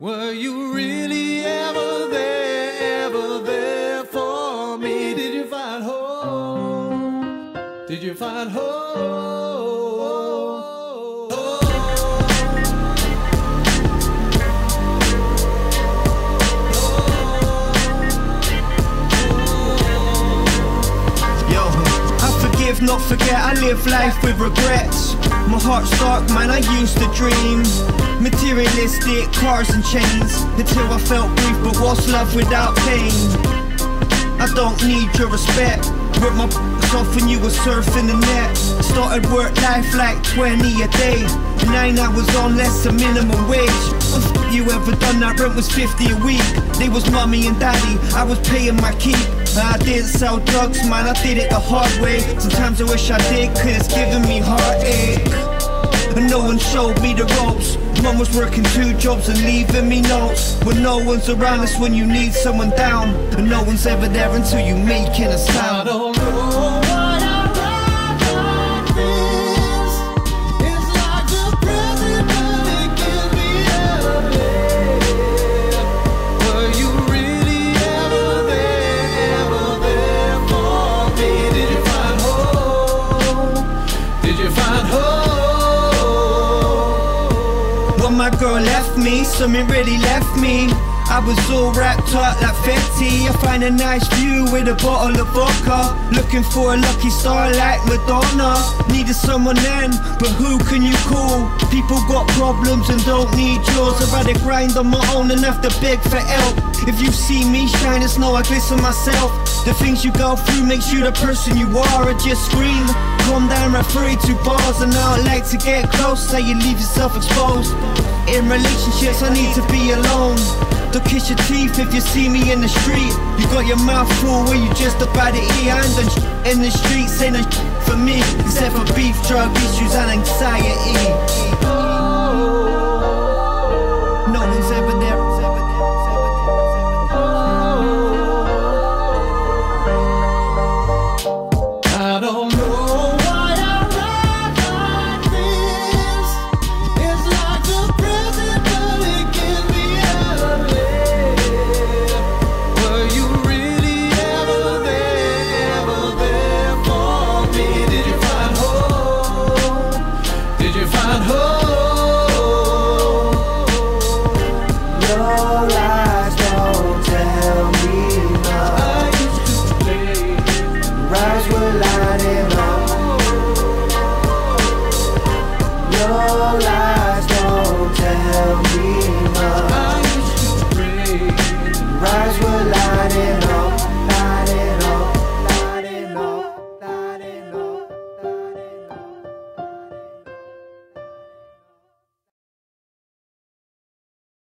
Were you really ever there for me? Did you find home? Did you find home? Yo, I forgive, not forget, I live life with regrets. My heart's dark, man, I used to dream materialistic cars and chains, until I felt grief, but what's love without pain? I don't need your respect. Worked my off when you were surfing the net. Started work life like 20 a day. 9 hours on less than minimum wage. You ever done that? Rent was 50 a week. They was mummy and daddy, I was paying my keep. I didn't sell drugs, man, I did it the hard way. Sometimes I wish I did, cause it's giving me heartache. And no one showed me the ropes. Mum was working 2 jobs and leaving me notes. When no one's around, it's when you need someone down. And no one's ever there until you making a sound. I don't know what I'd rather this. It's like the present, but it gives me everything. Were you really ever there for me? Did you find home? Did you find home? My girl left me, something really left me. I was all wrapped up like Fetty. I find a nice view with a bottle of vodka, looking for a lucky star like Madonna. Needed someone then, but who can you call? People got problems and don't need yours. I'd rather grind on my own than have to beg for help. If you see me shine, it's no I glisten myself. The things you go through makes you the person you are. I just scream, calm down, referee 2 bars. And I don't like to get close, so you leave yourself exposed. In relationships I need to be alone. Don't kiss your teeth if you see me in the street. You got your mouth full where you just about to eat. And in the streets ain't no for me, except for beef, drug issues and anxiety. No one's ever there. I don't know what I'd rather this. It's like the present, but it gives me everything. Were you really ever there for me? Did you find home? Did you find home? Your lies don't tell me no. I used to play. Rise were lighting up. Your lies don't tell me